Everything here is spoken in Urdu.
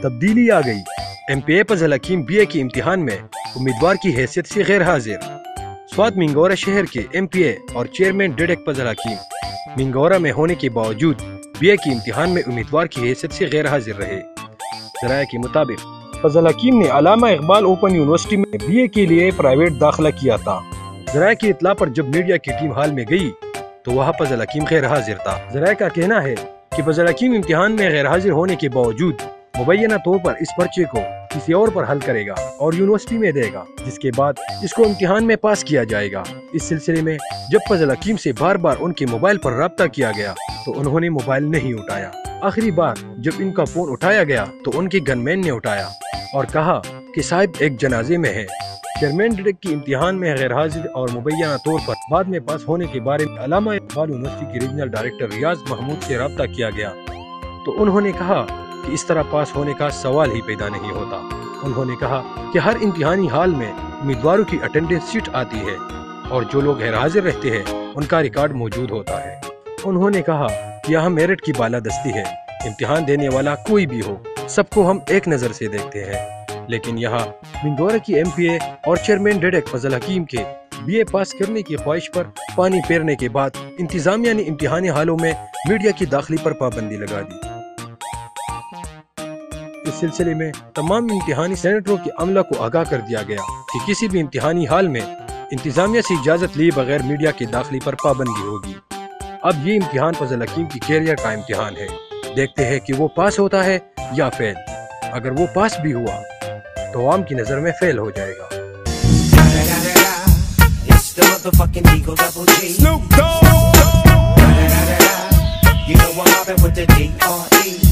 تبدیلی آ گئی۔ MPA فضل حکیم BA کے امتحان میں امیدوار کی حیثیت سے غیر حاضر۔ سوات منگورہ شہر کے MPA اور چیئرمین ڈیڈک فضل حکیم منگورہ میں ہونے کے باوجود BA کے امتحان میں امیدوار کی حیثیت سے غیر حاضر رہے۔ ذرائع کے مطابق فضل حکیم نے علامہ اقبال اوپن یونیورسٹی میں BA کے لیے پرائیویٹ داخلہ کیا تھا۔ ذرائع کی اطلاع پر جب میڈیا کی ٹیم ہال میں گئی تو وہاں فضل حکیم غیر حاضر تھا۔ ذرائع کا کہنا ہے کہ فضل حکیم امتحان میں غیر حاضر ہونے کے باوجود مبینہ طور پر اس پرچے کو کسی اور پر حل کرے گا اور یونیورسٹی میں دے گا، جس کے بعد اس کو امتحان میں پاس کیا جائے گا۔ اس سلسلے میں جب فضل حکیم سے بار بار ان کے موبائل پر رابطہ کیا گیا تو انہوں نے موبائل نہیں اٹھایا۔ آخری بار جب ان کا فون اٹھایا گیا تو ان کے گن مین نے اٹھایا اور کہا کہ صاحب ایک جنازے میں ہے۔ چیئرمین ڈیڈک کی امتحان میں غیر حاضر اور مبینہ طور پر بعد میں پاس ہونے کے بارے میں علامہ اقبال یونیورسٹی کے ریجنل ڈائریکٹر ریاض محمود سے رابطہ کیا گیا تو انہوں نے کہا کہ اس طرح پاس ہونے کا سوال ہی پیدا نہیں ہوتا۔ انہوں نے کہا کہ ہر امتحانی ہال میں امیدواروں کی اٹینڈنس شیٹ آتی ہے اور جو لوگ غیر حاضر رہتے ہیں ان کا ریکارڈ موجود ہوتا ہے۔ انہوں نے کہا کہ یہاں میرٹ کی بالادستی ہے، امتحان دینے والا کوئی بھی ہو سب کو ہم ایک نظر سے دیکھتے ہیں، لیکن یہاں منگورہ کی MPA اور چیئرمین ڈیڈک فضل حکیم کے BA پاس کرنے کی خواہش پر پانی پھیرنے کے بعد انتظامیہ نے امتحانی ہالوں میں میڈیا کی داخلے پر پابندی لگا دی۔ اس سلسلے میں تمام امتحانی سینیٹروں کے عملہ کو آگاہ کر دیا گیا کہ کسی بھی امتحانی ہال میں انتظامیہ سے اجازت لیے بغیر میڈیا کے داخلے پر پابندی ہوگی۔ اب یہ امتحان فضل حکیم کی کیریئر کا امتحان ہے، دیکھتے ہیں کہ وہ پاس ہوتا ہے یا فیل۔ اگر وہ پاس بھی ہوا تو عوام کی نظر میں فیل ہو جائے گا۔ You know I'm mobbing with the D.R.E.